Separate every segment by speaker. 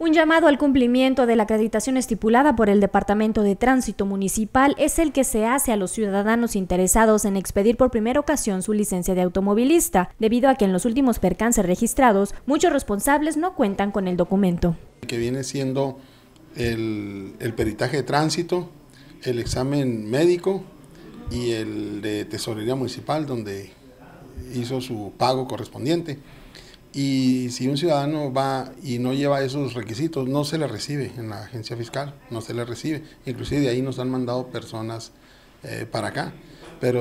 Speaker 1: Un llamado al cumplimiento de la acreditación estipulada por el Departamento de Tránsito Municipal es el que se hace a los ciudadanos interesados en expedir por primera ocasión su licencia de automovilista, debido a que en los últimos percances registrados, muchos responsables no cuentan con el documento.
Speaker 2: Que viene siendo el peritaje de tránsito, el examen médico y el de tesorería municipal, donde hizo su pago correspondiente. Y si un ciudadano va y no lleva esos requisitos, no se le recibe en la agencia fiscal, no se le recibe. Inclusive de ahí nos han mandado personas para acá. Pero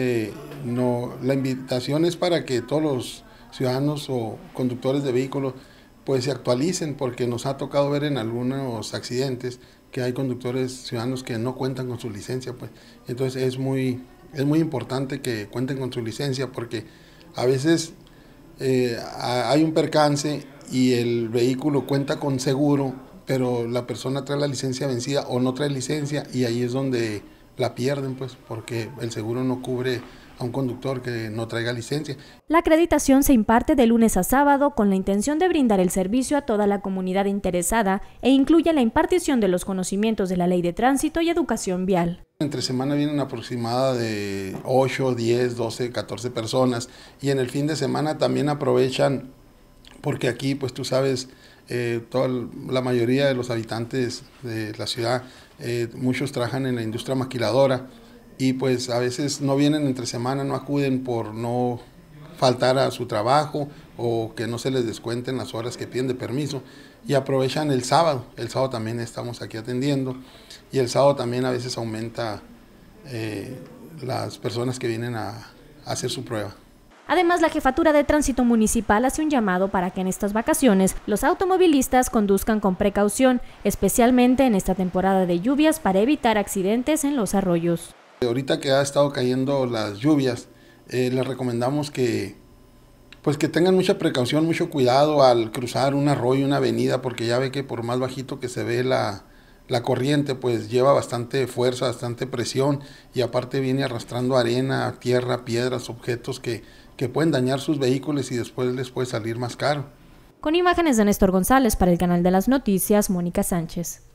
Speaker 2: no, la invitación es para que todos los ciudadanos o conductores de vehículos pues se actualicen, porque nos ha tocado ver en algunos accidentes que hay conductores ciudadanos que no cuentan con su licencia, pues. Entonces es muy importante que cuenten con su licencia, porque a veces hay un percance y el vehículo cuenta con seguro, pero la persona trae la licencia vencida o no trae licencia, y ahí es donde la pierden, pues, porque el seguro no cubre a un conductor que no traiga licencia.
Speaker 1: La acreditación se imparte de lunes a sábado con la intención de brindar el servicio a toda la comunidad interesada e incluye la impartición de los conocimientos de la ley de tránsito y educación vial.
Speaker 2: Entre semana vienen aproximada de 8, 10, 12, 14 personas, y en el fin de semana también aprovechan, porque aquí pues tú sabes, la mayoría de los habitantes de la ciudad, muchos trabajan en la industria maquiladora, y pues a veces no vienen entre semana, no acuden por no faltar a su trabajo o que no se les descuenten las horas que piden de permiso, y aprovechan el sábado. El sábado también estamos aquí atendiendo, y el sábado también a veces aumenta las personas que vienen a hacer su prueba.
Speaker 1: Además, la Jefatura de Tránsito Municipal hace un llamado para que en estas vacaciones los automovilistas conduzcan con precaución, especialmente en esta temporada de lluvias, para evitar accidentes en los arroyos.
Speaker 2: Ahorita que ha estado cayendo las lluvias, les recomendamos que tengan mucha precaución, mucho cuidado al cruzar un arroyo, una avenida, porque ya ve que por más bajito que se ve la corriente, pues lleva bastante fuerza, bastante presión, y aparte viene arrastrando arena, tierra, piedras, objetos que pueden dañar sus vehículos y después les puede salir más caro.
Speaker 1: Con imágenes de Néstor González para el Canal de las Noticias, Mónica Sánchez.